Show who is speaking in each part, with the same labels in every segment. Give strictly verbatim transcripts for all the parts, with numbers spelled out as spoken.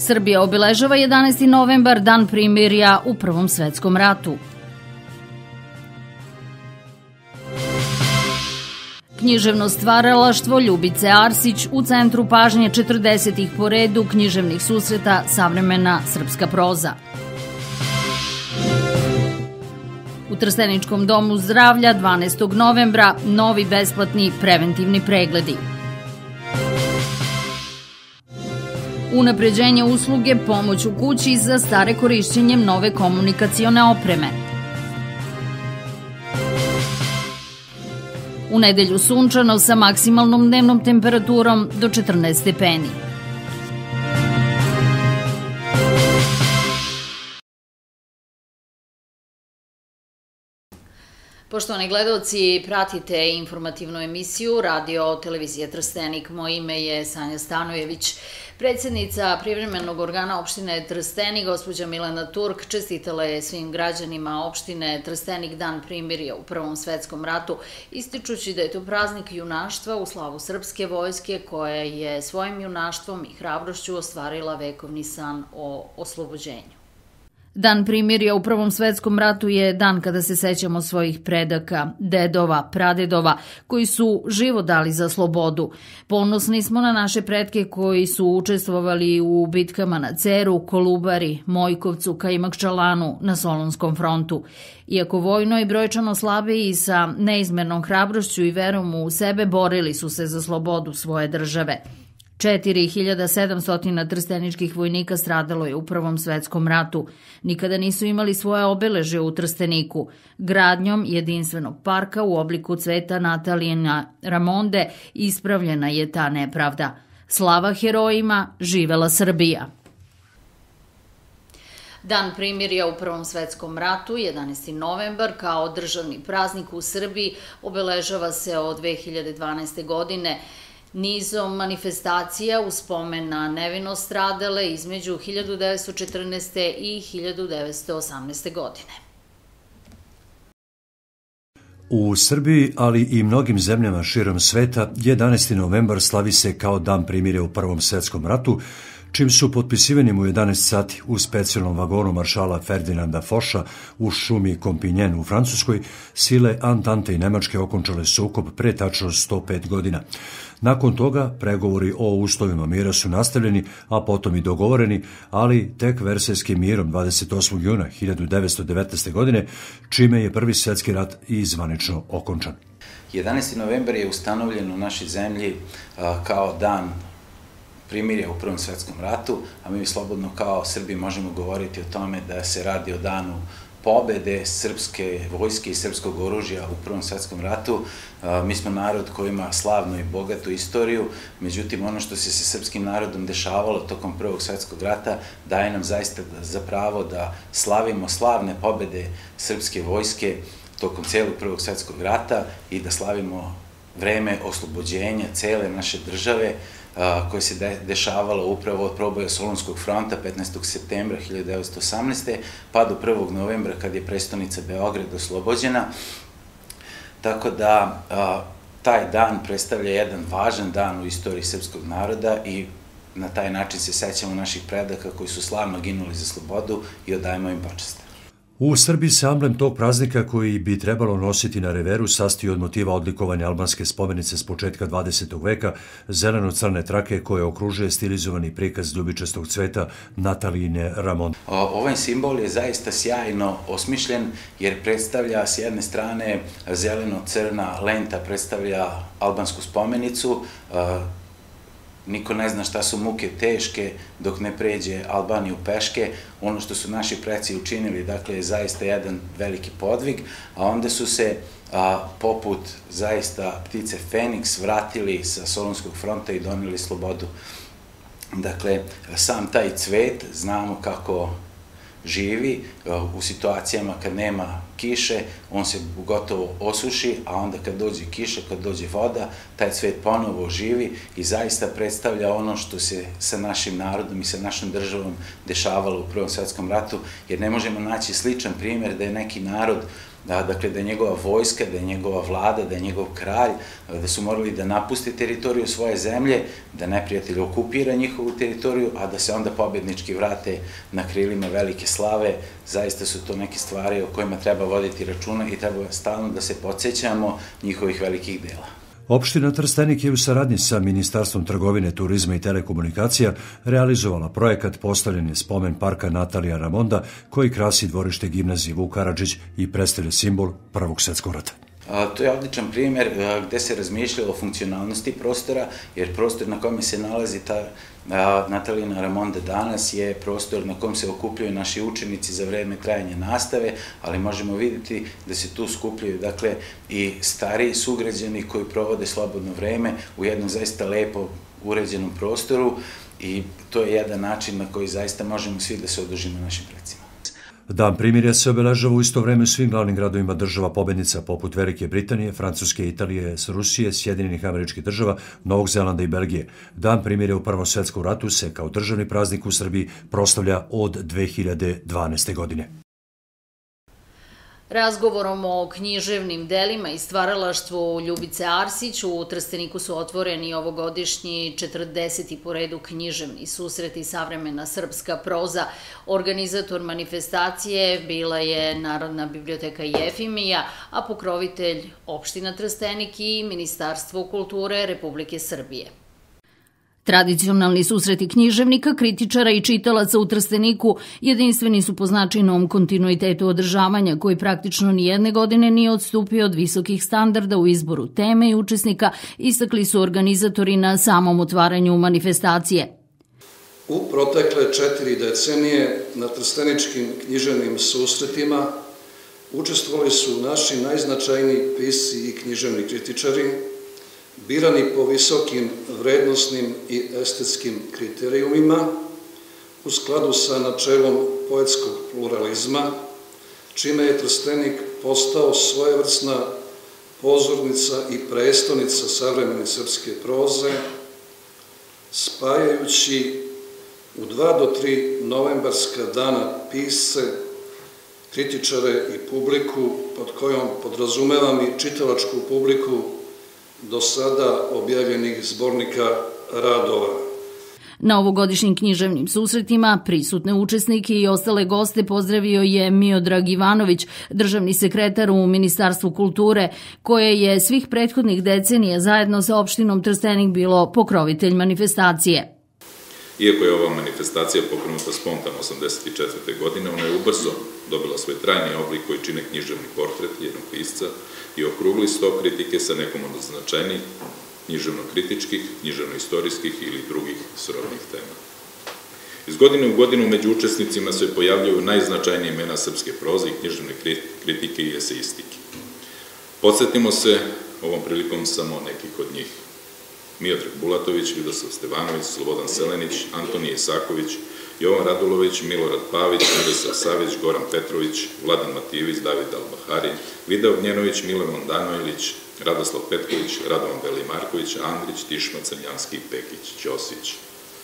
Speaker 1: Srbija obeležava jedanaesti novembar, dan primirja u Prvom svetskom ratu. Književno stvaralaštvo Ljubice Arsić u centru pažnje četrdesetih po redu književnih susreta Savremena srpska proza. U Trsteničkom domu zdravlja dvanaestog novembra novi besplatni preventivni pregledi. Unapređenje usluge pomoć u kući za stare korišćenjem nove komunikacione opreme. U nedelju sunčano sa maksimalnom dnevnom temperaturom do četrnaest stepeni. Poštovani gledalci, pratite informativnu emisiju Radio televizije Trstenik. Moje ime je Sanja Stanojević. Predsjednica privremenog organa opštine Trstenik, gospođa Milena Turk, čestitala je svim građanima opštine Trstenik dan primirja u Prvom svetskom ratu, ističući da je to praznik junaštva u slavu srpske vojske koja je svojim junaštvom i hrabrošću ostvarila vekovni san o oslobođenju. Dan primirja u Prvom svetskom ratu je dan kada se sećamo svojih predaka, dedova, pradedova, koji su život dali za slobodu. Ponosni smo na naše pretke koji su učestvovali u bitkama na Ceru, Kolubari, Mojkovcu, Kajmakčalanu, na Solunskom frontu. Iako vojno i brojčano slabiji, sa neizmernom hrabrošću i verom u sebe borili su se za slobodu svoje države. četiri hiljade sedamsto trsteničkih vojnika stradalo je u Prvom svetskom ratu. Nikada nisu imali svoje obeležje u Trsteniku. Gradnjom jedinstvenog parka u obliku cveta Natalijina Ramonde ispravljena je ta nepravda. Slava herojima, živela Srbija! Dan primirja u Prvom svetskom ratu, jedanaesti novembar, kao državni praznik u Srbiji, obeležava se od dve hiljade dvanaeste. godine nizom manifestacija u spomen na nevino stradale između hiljadu devetsto četrnaeste. i hiljadu devetsto osamnaeste. godine.
Speaker 2: U Srbiji, ali i mnogim zemljama širom sveta, jedanaesti novembar slavi se kao dan primirja u Prvom svetskom ratu, čim su potpisivanjem u jedanaest sati u specijalnom vagonu maršala Ferdinanda Foša u šumi Kompinjen u Francuskoj, sile Antante i Nemačke okončale sukob pre tačno sto pet godina. Nakon toga pregovori o uslovima mira su nastavljeni, a potom i dogovoreni, ali tek Versajskim mirom dvadeset osmog juna hiljadu devetsto devetnaeste. godine, čime je Prvi svjetski rat i zvanično okončan.
Speaker 3: jedanaesti novembar je ustanovljen u našoj zemlji kao dan primirja u Prvom svetskom ratu, a mi slobodno kao Srbi možemo govoriti o tome da se radi o danu pobede srpske vojske i srpskog oružja u Prvom svetskom ratu. Mi smo narod koji ima slavnu i bogatu istoriju, međutim ono što se sa srpskim narodom dešavalo tokom Prvog svetskog rata daje nam zaista za pravo da slavimo slavne pobede srpske vojske tokom celog Prvog svetskog rata i da slavimo vreme oslobođenja cele naše države koje se dešavalo upravo od proboja Solunskog fronta petnaestog septembra hiljadu devetsto osamnaeste. pa do prvog novembra kad je prestonica Beograd oslobođena. Tako da taj dan predstavlja jedan važan dan u istoriji srpskog naroda i na taj način se sećamo naših predaka koji su slavno ginuli za slobodu i odajemo im počast.
Speaker 2: U Srbiji se amblem tog praznika koji bi trebalo nositi na reveru sastoji od motiva odlikovanja albanske spomenice s početka dvadesetog veka, zeleno-crne trake koje okružuje stilizovani prikaz ljubičastog cveta Natalijine Ramonde.
Speaker 3: Ovaj simbol je zaista sjajno osmišljen jer predstavlja s jedne strane zeleno-crna lenta, predstavlja albansku spomenicu. Niko ne zna šta su muke teške dok ne pređe Albaniju peške. Ono što su naši preci učinili, dakle, je zaista jedan veliki podvig, a onda su se poput zaista ptice Feniks vratili sa Solunskog fronta i doneli slobodu. Dakle, sam taj cvet znamo kako živi u situacijama kad nema kiše, on se gotovo osuši, a onda kad dođe kiša, kad dođe voda, taj cvet ponovo živi i zaista predstavlja ono što se sa našim narodom i sa našom državom dešavalo u Prvom svetskom ratu, jer ne možemo naći sličan primjer da je neki narod dakle da je njegova vojska, da je njegova vlada, da je njegov kralj, da su morali da napuste teritoriju svoje zemlje, da neprijatelj okupira njihovu teritoriju, a da se onda pobednički vrate na krilima velike slave. Zaista su to neke stvari o kojima treba voditi računa i treba stalno da se podsjećamo njihovih velikih dela.
Speaker 2: Opština Trstenik je u saradnji sa Ministarstvom trgovine, turizma i telekomunikacija realizovala projekat postavljanje spomen parka Natalija Ramonda koji krasi dvorište gimnazije Vuk Karadžić i predstavlja simbol Prvog svjetskog rata.
Speaker 3: To je odličan primjer gde se razmišljalo o funkcionalnosti prostora, jer prostor na kome se nalazi ta Natalijina Ramonda danas je prostor na kom se okupljaju naši učenici za vreme trajanja nastave, ali možemo vidjeti da se tu skupljaju dakle i stariji sugrađani koji provode slobodno vreme u jednom zaista lepo uređenom prostoru i to je jedan način na koji zaista možemo svi da se odužimo našim precima.
Speaker 2: Dan primirja se obeležava u isto vreme u svim glavnim gradovima država pobednica poput Velike Britanije, Francuske, Italije, Rusije, Sjedinjenih Američkih Država, Novog Zelanda i Belgije. Dan primirja u Prvom svjetskom ratu se kao državni praznik u Srbiji proslavlja od dve hiljade dvanaeste. godine.
Speaker 1: Razgovorom o književnim delima i stvaralaštvu Ljubice Arsić u Trsteniku su otvoreni ovogodišnji četrdeseti po redu književni susreti savremena srpska proza. Organizator manifestacije bila je Narodna biblioteka Jefimija, a pokrovitelj opština Trstenik i Ministarstvo kulture Republike Srbije. Tradicionalni susreti književnika, kritičara i čitalaca u Trsteniku jedinstveni su po značajnom kontinuitetu održavanja koji praktično nijedne godine nije odstupio od visokih standarda u izboru teme i učesnika, istakli su organizatori na samom otvaranju manifestacije.
Speaker 4: U protekle četiri decenije na trsteničkim književnim susretima učestvovali su naši najznačajniji pisci i književni kritičari, birani po visokim vrednosnim i estetskim kriterijumima u skladu sa načelom poetskog pluralizma, čime je Trstenik postao svojevrsna pozornica i prestonica savremene srpske proze, spajajući u dva do tri novembarska dana pisce, kritičare i publiku, pod kojom podrazumevam i čitalačku publiku do sada objavljenih zbornika radova.
Speaker 1: Na ovogodišnjim književnim susretima prisutne učesnike i ostale goste pozdravio je Miodrag Ivanović, državni sekretar u Ministarstvu kulture, koje je svih prethodnih decenija zajedno sa opštinom Trstenik bilo pokrovitelj manifestacije.
Speaker 5: Iako je ova manifestacija pokrenuta spontano osamdeset četvrte. godine, ona je ubrzo dobila svoj trajni oblik koji čine književni portret jednog pisca i okrugli sto kritike sa nekom od značajnih književno-kritičkih, književno-istorijskih ili drugih srodnih tema. Iz godine u godinu među učesnicima se pojavljaju najznačajnije imena srpske proze i književne kritike i eseistike. Podsjetimo se ovom prilikom samo nekih od njih. Miodrag Bulatović, Ljudoslav Stevanović, Slobodan Selenić, Antonije Isaković, Jovan Radulović, Milorad Pavić, Miroslav Savić, Goran Petrović, Vladan Matijević, David Albahari, Vida Ognjenović, Milovan Danojlić, Radoslav Petković, Radovan Belimarković, Andrić, Tišma, Crnjanski, Pekić, Ćosić.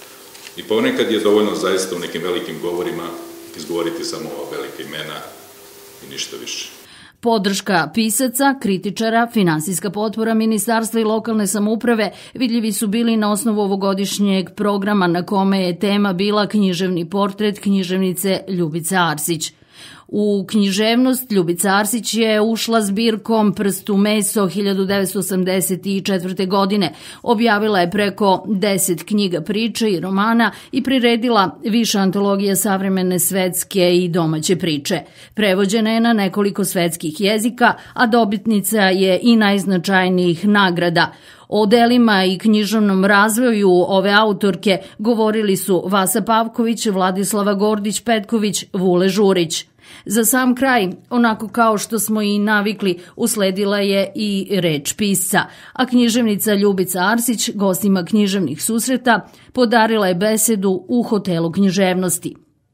Speaker 5: I ponekad je dovoljno zaista u nekim velikim govorima izgovoriti samo ova velika imena i ništa više.
Speaker 1: Podrška pisaca, kritičara, finansijska potpora ministarstva i lokalne samouprave vidljivi su bili na osnovu ovogodišnjeg programa na kome je tema bila književni portret književnice Ljubice Arsić. U književnost Ljubica Arsić je ušla zbirkom Prst u meso hiljadu devetsto osamdeset četvrte. godine. Objavila je preko deset knjiga priče i romana i priredila više antologija savremene svetske i domaće priče. Prevođena je na nekoliko svetskih jezika, a dobitnica je i najznačajnijih nagrada. O delima i književnom razvoju ove autorke govorili su Vasa Pavković, Vladislava Gordić-Petković, Vule Žurić. Za sam kraj, onako kao što smo i navikli, usledila je i reč pisca, a književnica Ljubica Arsić gostima književnih susreta podarila je besedu u hotelu književnosti.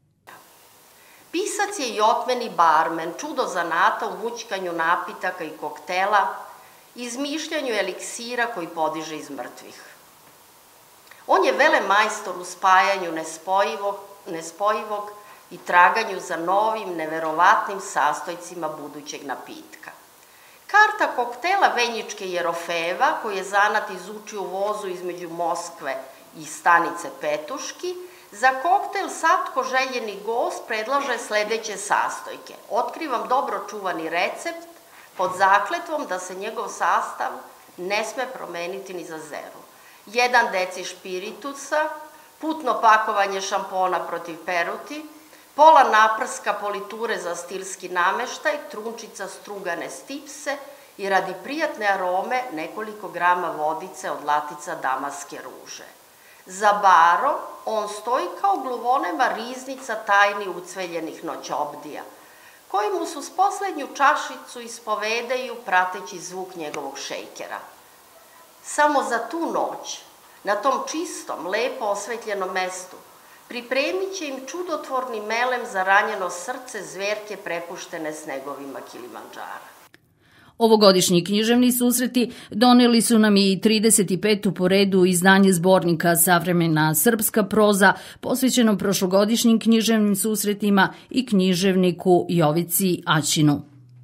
Speaker 6: Pisac je i otmeni barmen, čudo zanata u mućkanju napitaka i koktela, izmišljanju eliksira koji podiže iz mrtvih. On je velemajstor u spajanju nespojivog, nespojivog i traganju za novim, neverovatnim sastojcima budućeg napitka. Karta koktela Venjičke Jerofeva, koji je zanat izučio u vozu između Moskve i stanice Petuški, za koktel Satko željeni gost predlaže sledeće sastojke. Otkrivam dobro čuvani recept pod zakletvom da se njegov sastav ne sme promeniti ni za zeru. Jedan deci špiritusa, putno pakovanje šampona protiv peruti, pola naprska politure za stilski nameštaj, trunčica strugane stipse i radi prijatne arome nekoliko grama vodice od latica damaske ruže. Za barom on stoji kao gluvonema riznica tajni ucveljenih noćobdija, koji mu su s poslednju čašicu ispovedaju prateći zvuk njegovog šejkera. Samo za tu noć, na tom čistom, lepo osvetljenom mestu, pripremit će im čudotvorni melem za ranjeno srce zverke prepuštene snegovima Kilimandžara.
Speaker 1: Ovogodišnji književni susreti doneli su nam i trideset petu po redu izdanje zbornika Savremena srpska proza, posvećeno prošlogodišnjim književnim susretima i književniku Jovici Aćinu.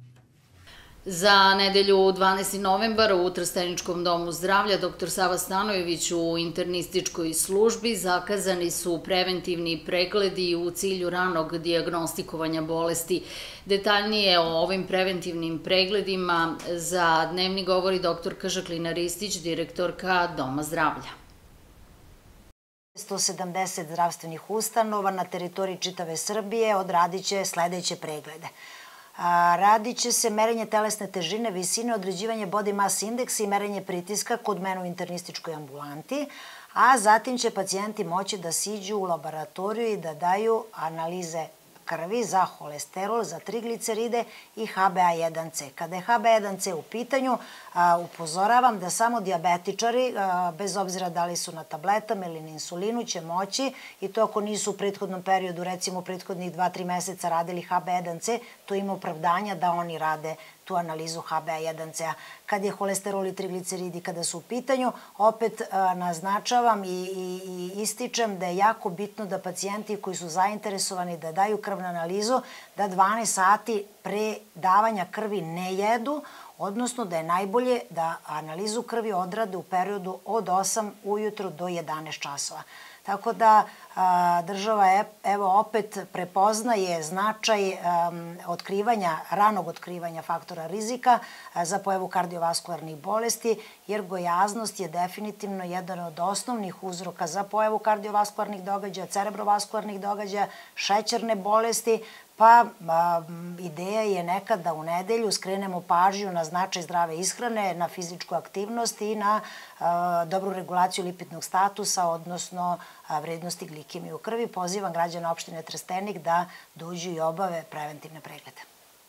Speaker 1: Za nedelju dvanaesti novembar u Trsteničkom domu zdravlja doktor Sava Stanojević u internističkoj službi zakazani su preventivni pregledi u cilju ranog dijagnostikovanja bolesti. Detaljnije o ovim preventivnim pregledima za dnevni govori doktorka Žaklina Ristić, direktorka Doma zdravlja.
Speaker 7: sto sedamdeset zdravstvenih ustanova na teritoriji čitave Srbije odradit će sledeće preglede. Radit će se merenje telesne težine, visine, određivanje body mass indeksa i merenje pritiska kod mene u internističkoj ambulanti, a zatim će pacijenti moći da siđu u laboratoriju i da daju analize krvi za holesterol, za trigliceride i H b A jedan C. Kada je H b A jedan C u pitanju, upozoravam da samo dijabetičari, bez obzira da li su na tabletama ili na insulinu, će moći, i to ako nisu u prethodnom periodu, recimo u prethodnih dva do tri meseca radili H b A jedan C, to ima opravdanja da oni rade tu analizu H b A jedan C. Kad je holesterol i trigliceridi kada su u pitanju, opet naznačavam i ističem da je jako bitno da pacijenti koji su zainteresovani da daju krvnu analizu, da dvanaest sati pre davanja krvi ne jedu, odnosno da je najbolje da analizu krvi odrade u periodu od osam ujutru do jedanaest časova. Tako da država evo opet prepoznaje značaj otkrivanja, ranog otkrivanja faktora rizika za pojavu kardiovaskularnih bolesti, jer gojaznost je definitivno jedan od osnovnih uzroka za pojavu kardiovaskularnih događaja, cerebrovaskularnih događaja, šećerne bolesti, pa ideja je nekad da u nedelju skrenemo pažnju na značaj zdrave ishrane, na fizičku aktivnost i na dobru regulaciju lipidnog statusa, odnosno vrednosti glikemije u krvi. Pozivam građana opštine Trstenik da dođu i obave preventivne preglede.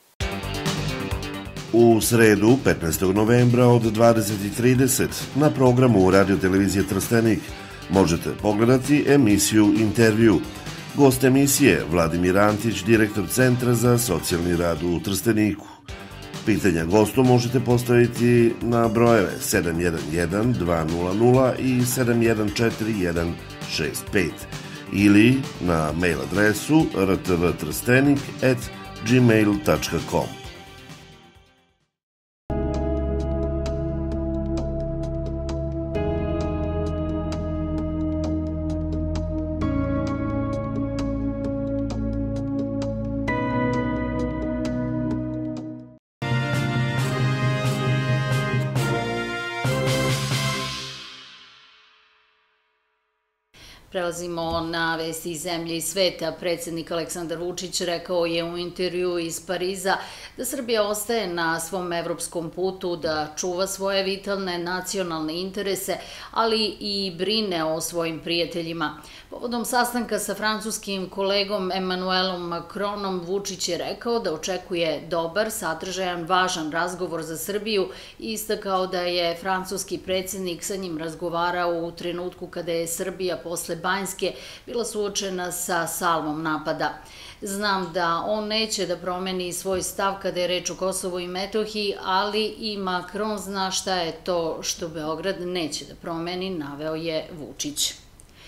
Speaker 8: U sredu, petnaestog novembra od dvadeset i trideset na programu Radio-televizije Trstenik možete pogledati emisiju Intervju. Gost emisije Vladimir Antić, direktor Centra za socijalni rad u Trsteniku. Pitanja gostu možete postaviti na brojeve sedam jedan jedan dva nula nula i sedam jedan četiri jedan šest pet ili na mail adresu r t v trstenik at gmail tačka com.
Speaker 1: Prelazimo na vesti iz zemlje i sveta. Predsednik Aleksandar Vučić rekao je u intervju iz Pariza da Srbija ostaje na svom evropskom putu, da čuva svoje vitalne nacionalne interese, ali i brine o svojim prijateljima. Povodom sastanka sa francuskim kolegom Emmanuelom Macronom, Vučić je rekao da očekuje dobar, sadržajan, važan razgovor za Srbiju i istakao da je francuski predsednik sa njim razgovarao u trenutku kada je Srbija posle Banjske bila suočena sa salvom napada. Znam da on neće da promeni svoj stav kada je reč o Kosovu i Metohiji, ali i Macron zna šta je to što Beograd neće da promeni, naveo je Vučić.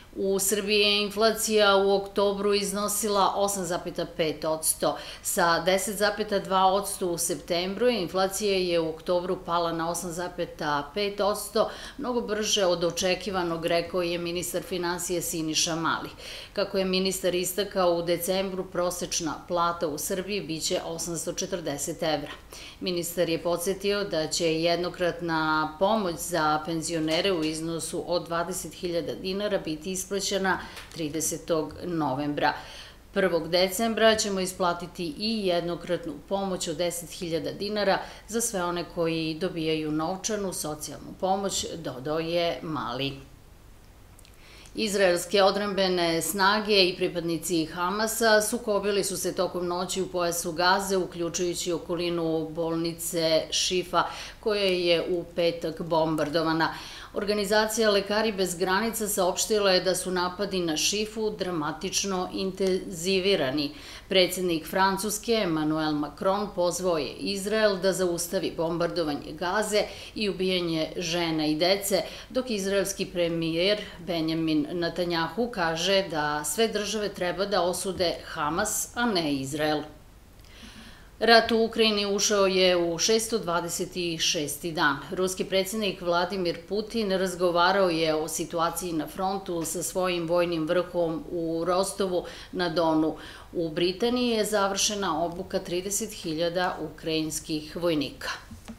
Speaker 1: U Srbiji je inflacija u oktobru iznosila osam zarez pet posto. Sa deset zarez dva posto u septembru inflacija je u oktobru pala na osam zarez pet posto, mnogo brže od očekivanog, rekao je ministar finansija Siniša Mali. Kako je ministar istakao, u decembru prosečna plata u Srbiji biće osamsto četrdeset evra. Ministar je podsjetio da će jednokratna pomoć za penzionere u iznosu od dvadeset hiljada dinara biti isplaćena tridesetog novembra. prvog decembra ćemo isplatiti i jednokratnu pomoć od deset hiljada dinara za sve one koji dobijaju novčanu socijalnu pomoć, dodao je Mali. Izraelske odbrambene snage i pripadnici Hamasa sukobili su se tokom noći u pojasu Gaze, uključujući okolinu bolnice Šifa, koja je u petak bombardovana. Organizacija Lekari bez granica saopštila je da su napadi na Šifu dramatično intenzivirani. Predsjednik Francuske Emmanuel Macron pozvao je Izrael da zaustavi bombardovanje Gaze i ubijanje žena i dece, dok izraelski premijer Benjamin Netanjahu kaže da sve države treba da osude Hamas, a ne Izrael. Rat u Ukrajini ušao je u šesto dvadeset šesti dan. Ruski predsjednik Vladimir Putin razgovarao je o situaciji na frontu sa svojim vojnim vrhom u Rostovu na Donu. U Britaniji je završena obuka trideset hiljada ukrajinskih vojnika.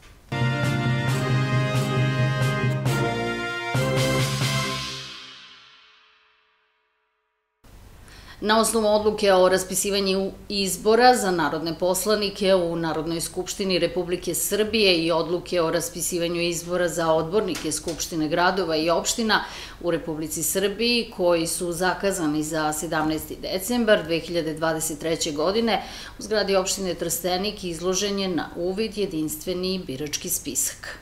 Speaker 1: Na osnovu odluke o raspisivanju izbora za narodne poslanike u Narodnoj skupštini Republike Srbije i odluke o raspisivanju izbora za odbornike Skupštine gradova i opština u Republici Srbiji, koji su zakazani za sedamnaesti decembar dve hiljade dvadeset treće. godine, u zgradi opštine Trstenik izložen je na uvid jedinstveni birački spisak.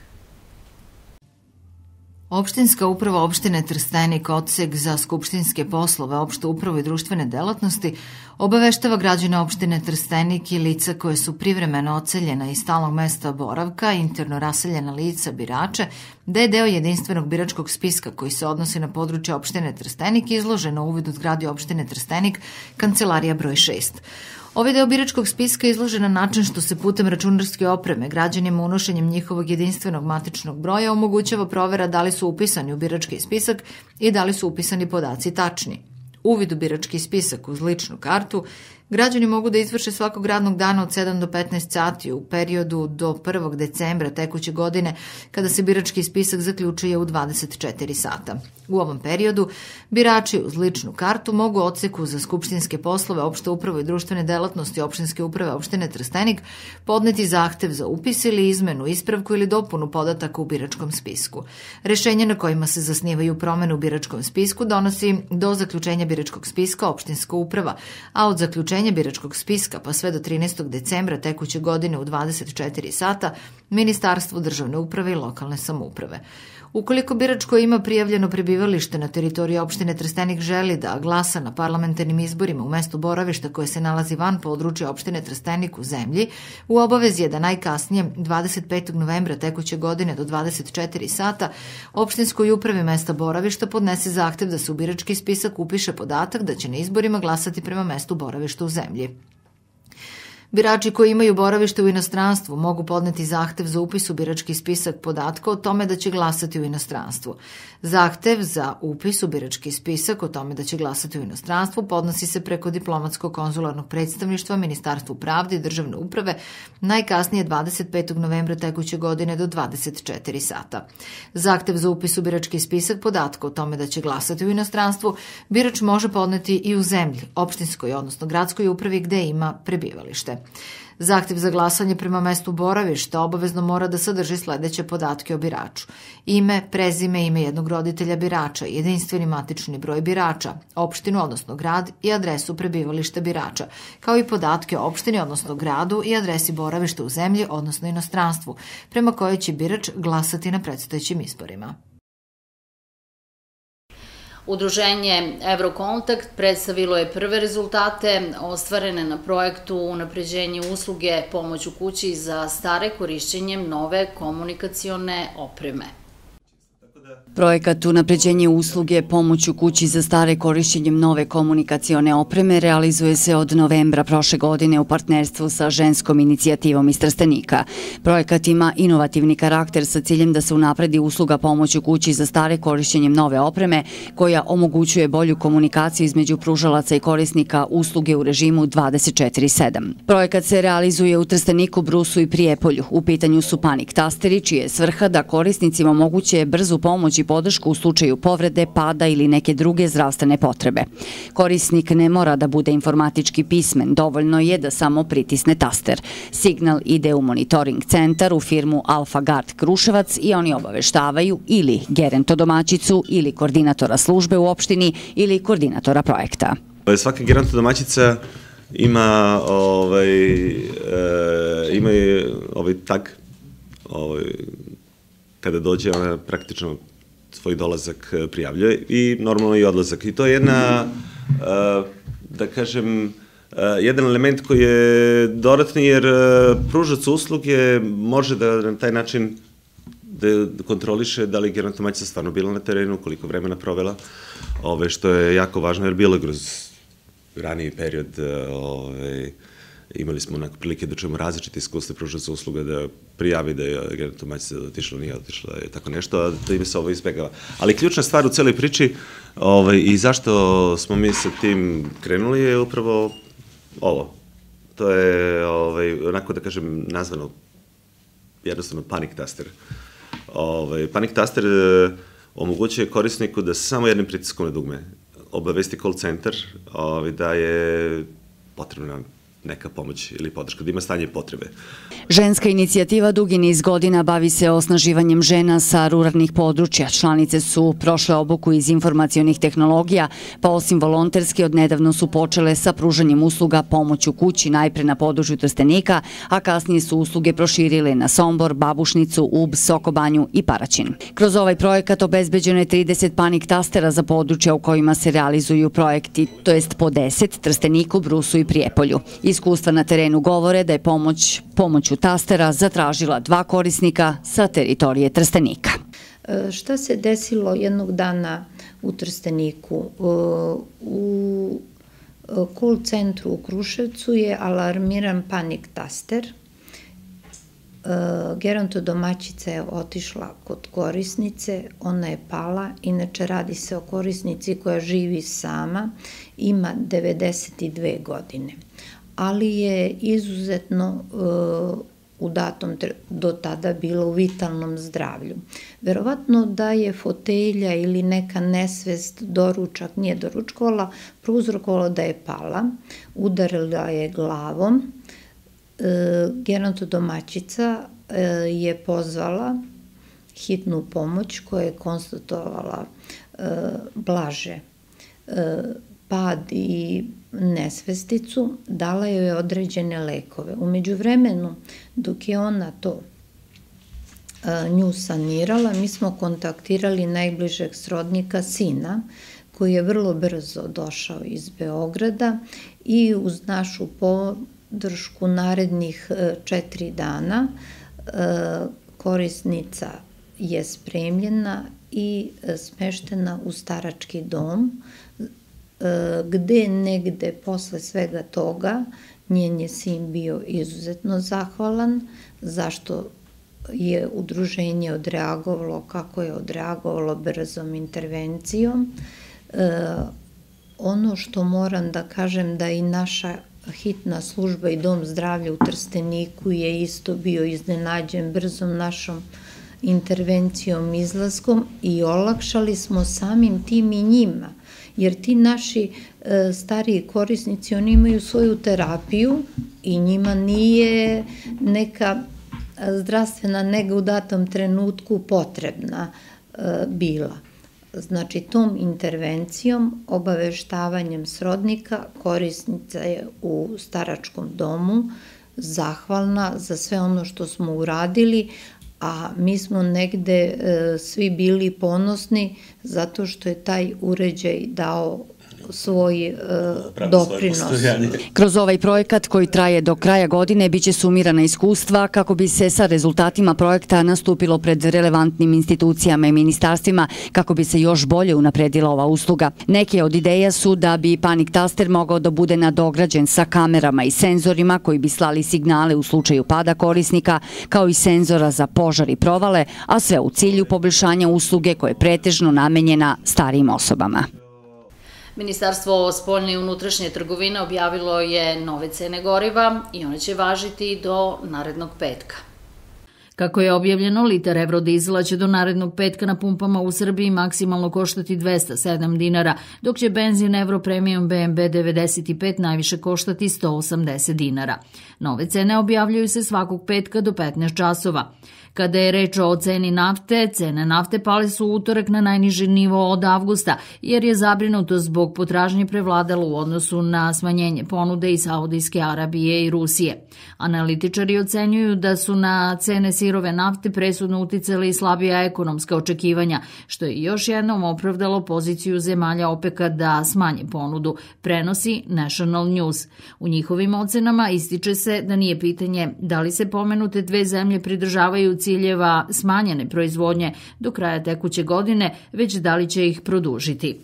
Speaker 9: Opštinska uprava opštine Trstenik, odsek za skupštinske poslove, opštu upravu i društvene delatnosti, obaveštava građane opštine Trstenik i lica koje su privremeno odseljena iz stalnog mesta boravka, interno raseljena lica, birače, da je deo jedinstvenog biračkog spiska koji se odnosi na područje opštine Trstenik izložen na uvid u zgradi opštine Trstenik, kancelarija broj šest. Ovaj deo biračkog spiska je izložen na način što se putem računarske opreme građanima unošenjem njihovog jedinstvenog matičnog broja omogućava provera da li su upisani u birački spisak i da li su upisani podaci tačni. Uvid u birački spisak uz ličnu kartu građani mogu da izvrše svakog radnog dana od sedam do petnaest sati u periodu do prvog decembra tekuće godine, kada se birački spisak zaključuje u dvadeset četiri sata. U ovom periodu birači uz ličnu kartu mogu odseku za skupštinske poslove, opšte upravo i društvene delatnosti opštinske uprave opštine Trstenik podneti zahtev za upis ili izmenu, ispravku ili dopunu podataka u biračkom spisku. Rešenje na kojima se zasnivaju promene u biračkom spisku donosi do zaključenja biračkog spiska opštinska uprava, a od zaključenja biračkog spiska pa sve do trinaestog decembra tekuće godine u dvadeset četiri sata Ministarstvo državne uprave i lokalne samouprave. Ukoliko birač koji ima prijavljeno prebivalište na teritoriji opštine Trstenik želi da glasa na parlamentarnim izborima u mestu boravišta koje se nalazi van područja opštine Trstenik u zemlji, u obavezi je da najkasnije dvadeset petog novembra tekuće godine do dvadeset četiri sata opštinskoj upravi mesta boravišta podnese zahtev da se u birački spisak upiše podatak da će na izborima glasati prema mestu boravišta u zemlji. Birači koji imaju boravište u inostranstvu mogu podneti zahtev za upis u birački spisak podatka o tome da će glasati u inostranstvu. Zahtev za upis u birački spisak o tome da će glasati u inostranstvu podnosi se preko diplomatsko-konzularnog predstavništva Ministarstvu pravde i državne uprave najkasnije dvadeset petog novembra tekuće godine do dvadeset četiri sata. Zahtev za upis u birački spisak podatka o tome da će glasati u inostranstvu birač može podneti i u zemlji, opštinskoj, odnosno gradskoj upravi gde ima prebivalište. Zahtev za glasanje prema mestu boravišta obavezno mora da sadrži sledeće podatke o biraču: ime, prezime, ime jednog roditelja birača, jedinstveni matični broj birača, opštinu, odnosno grad i adresu prebivališta birača, kao i podatke o opštini, odnosno gradu i adresi boravišta u zemlji, odnosno inostranstvu, prema kojoj će birač glasati na predstojećim izborima.
Speaker 1: Udruženje Evrokontakt predstavilo je prve rezultate ostvarene na projektu unapređenje usluge pomoć u kući za stare korišćenjem nove komunikacione opreme.
Speaker 10: Projekat unapređenje usluge pomoć u kući za stare korišćenjem nove komunikacione opreme realizuje se od novembra prošle godine u partnerstvu sa ženskom inicijativom iz Trstenika. Projekat ima inovativni karakter sa ciljem da se unapredi usluga pomoć u kući za stare korišćenjem nove opreme koja omogućuje bolju komunikaciju između pružalaca i korisnika usluge u režimu dvadeset četiri sedam. Projekat se realizuje u Trsteniku, Brusu i Prijepolju. U pitanju su panik tasteri, čije je svrha da korisnicima omoguće brzu pomoć i podršku u slučaju povrede, pada ili neke druge zdravstvene potrebe. Korisnik ne mora da bude informatički pismen, dovoljno je da samo pritisne taster. Signal ide u monitoring centar u firmu Alfa Gard Kruševac i oni obaveštavaju ili gerontodomaćicu ili koordinatora službe u opštini ili koordinatora projekta.
Speaker 11: Svaka gerontodomaćica ima ovaj, e, ima ovaj tag ovaj, kada dođe, ona praktično svoj dolazak prijavljuje i normalno i odlazak. I to je jedna, da kažem, jedan element koji je dodatni jer pružac usluge može da na taj način da kontroliše da li gerontodomaćica stvarno bila na terenu, koliko vremena provela, ove, što je jako važno jer bilo je kroz raniji period, ove, imali smo onak prilike da čujemo različite iskustva pružaca usluga da prijavi da je gerontodomaćica otišla, nije otišla i tako nešto, a da im se ovo izbegava. Ali ključna stvar u celoj priči ovaj, i zašto smo mi sa tim krenuli je upravo ovo. To je, ovaj, onako da kažem, nazvano jednostavno panic taster. Ovaj, panic taster omogućuje korisniku da samo jednim pritiskom na dugme obavesti call centar ovaj, da je potrebna neka pomoć ili podrška, da ima stanje potrebe.
Speaker 10: Ženska inicijativa dugi niz godina bavi se osnaživanjem žena sa ruralnih područja. Članice su prošle obuku iz informacionih tehnologija, pa osim volonterski odnedavno su počele sa pružanjem usluga pomoć u kući, najpre na području Trstenika, a kasnije su usluge proširile na Sombor, Babušnicu, Ub, Sokobanju i Paraćin. Kroz ovaj projekat obezbeđeno je trideset panik tastera za područja u kojima se realizuju projekti, to jest po deset, Trsteniku, Brusu i Prijepolju. Iskustva na terenu govore da je pomoć pomoću tastera zatražila dva korisnika sa teritorije Trstenika.
Speaker 12: Šta se desilo jednog dana u Trsteniku? U call centru u Kruševcu je alarmiran panik taster. Gerontodomaćica je otišla kod korisnice, ona je pala, inače radi se o korisnici koja živi sama, ima devedeset dve godine. Ali je izuzetno uh, u datom do tada bila u vitalnom zdravlju. Verovatno da je fotelja ili neka nesvest, doručak, nije doručkovala, prouzrokovala da je pala, udarila je glavom. Uh, gerontodomaćica uh, je pozvala hitnu pomoć koja je konstatovala uh, blaže uh, pad i nesvesticu, dala joj je određene lekove. Umeđu vremenu, dok je ona to a, nju sanirala, mi smo kontaktirali najbližeg srodnika, sina, koji je vrlo brzo došao iz Beograda i uz našu podršku narednih a, četiri dana a, korisnica je spremljena i a, smeštena u starački dom, gde negde posle svega toga njen je sin bio izuzetno zahvalan, zašto je udruženje odreagovalo kako je odreagovalo brzom intervencijom. Ono što moram da kažem da i naša hitna služba i dom zdravlja u Trsteniku je isto bio iznenađen brzom našom intervencijom, izlaskom i olakšali smo samim tim i njima. Jer ti naši e, stariji korisnici, oni imaju svoju terapiju i njima nije neka zdravstvena nega u datom trenutku potrebna e, bila. Znači, tom intervencijom, obaveštavanjem srodnika, korisnica je u staračkom domu zahvalna za sve ono što smo uradili, a mi smo negde e, svi bili ponosni zato što je taj uređaj dao svoj doprinos.
Speaker 10: Kroz ovaj projekat koji traje do kraja godine biće sumirana iskustva kako bi se sa rezultatima projekta nastupilo pred relevantnim institucijama i ministarstvima kako bi se još bolje unapredila ova usluga. Neke od ideja su da bi Panic Taster mogao da bude nadograđen sa kamerama i senzorima koji bi slali signale u slučaju pada korisnika, kao i senzora za požar i provale, a sve u cilju poboljšanja usluge koja je pretežno namenjena starijim osobama.
Speaker 1: Ministarstvo spoljne i unutrašnje trgovine objavilo je nove cene goriva i one će važiti do narednog petka. Kako je objavljeno, litar evrodizela će do narednog petka na pumpama u Srbiji maksimalno koštati dvesta sedam dinara, dok će benzin Euro Premium B M B devedeset pet najviše koštati sto osamdeset dinara. Nove cene objavljuju se svakog petka do petnaest časova. Kada je reč o ceni nafte, cene nafte pale su u utorak na najniži nivo od avgusta, jer je zabrinuto zbog potražnje prevladalo u odnosu na smanjenje ponude iz Saudijske Arabije i Rusije. Analitičari ocenjuju da su na cene sirove nafte presudno uticali slabija ekonomska očekivanja, što je još jednom opravdalo poziciju zemalja OPEC-a da smanje ponudu, prenosi National News. U njihovim ocenama ističe se da nije pitanje da li se pomenute dve zemlje pridržavaju ciljeva smanjene proizvodnje do kraja tekuće godine, već da li će ih produžiti.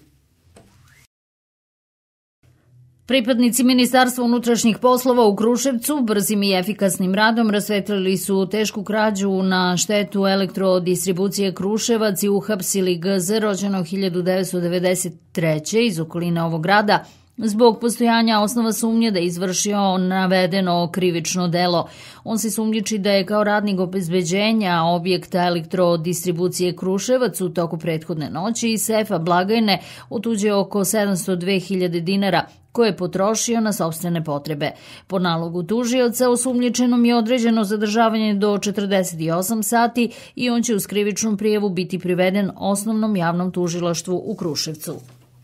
Speaker 1: Pripadnici Ministarstva unutrašnjih poslova u Kruševcu brzim i efikasnim radom rasvetlili su tešku krađu na štetu Elektrodistribucije Kruševac i uhapsili G Z rođenog hiljadu devetsto devedeset treće iz okoline ovog grada, zbog postojanja osnova sumnje da je izvršio navedeno krivično delo. On se sumnjiči da je kao radnik obezbeđenja objekta Elektrodistribucije Kruševac u toku prethodne noći iz sefa blagajne otuđio oko sedamsto dve hiljade dinara, koje je potrošio na sopstvene potrebe. Po nalogu tužioca osumnjičenom je određeno zadržavanje do četrdeset osam sati i on će uz krivičnu prijavu biti priveden osnovnom javnom tužilaštvu u Kruševcu.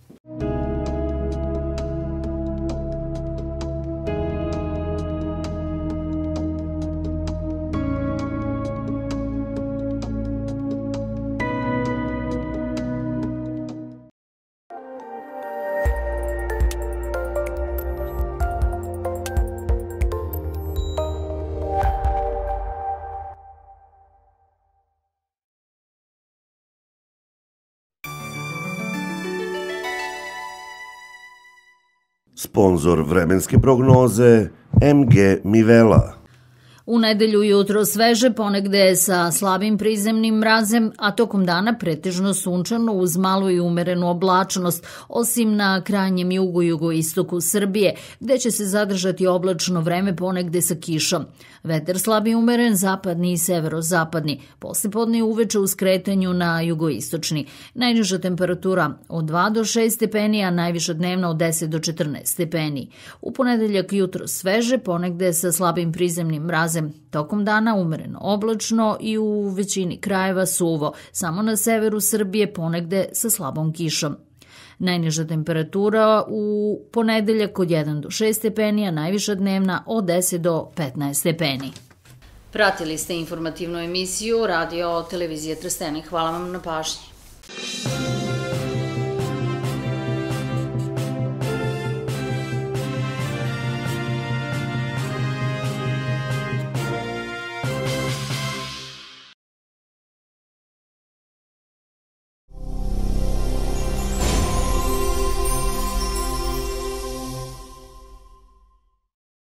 Speaker 8: Sponzor vremenske prognoze M G Mivela.
Speaker 1: U nedelju jutro sveže, ponegde sa slabim prizemnim mrazem, a tokom dana pretežno sunčano uz malu i umerenu oblačnost, osim na krajnjem jugu i jugoistoku Srbije, gde će se zadržati oblačno vreme ponegde sa kišom. Vetar slab i umeren, zapadni i severozapadni, poslepodne i uveče u skretanju na jugoistočni. Najniža temperatura od dva do šest stepeni, a najviša dnevna od deset do četrnaest stepeni. U ponedeljak jutro sveže, ponegde sa slabim prizemnim mrazem, tokom dana umereno oblačno i u većini krajeva suvo, samo na severu Srbije ponegde sa slabom kišom. Najniža temperatura u ponedeljak od jedan do šest stepeni, a najviša dnevna od deset do petnaest stepeni. Pratili ste informativnu emisiju Radio Televizije Trstenik. Hvala vam na pažnji.